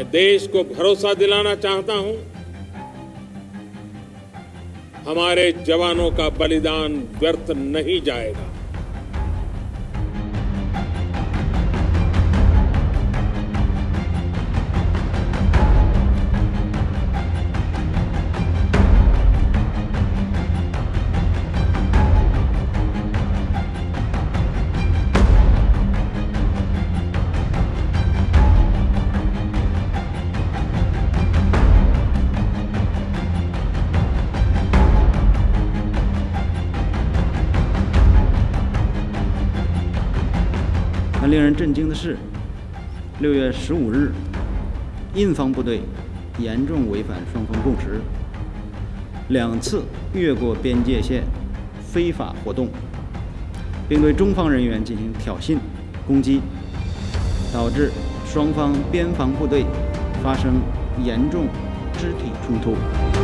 मैं देश को भरोसा दिलाना चाहता हूं, हमारे जवानों का बलिदान व्यर्थ नहीं जाएगा। 很令人震惊的是，6月15日，印方部队严重违反双方共识，2次越过边界线非法活动，并对中方人员进行挑衅攻击，导致双方边防部队发生严重肢体冲突。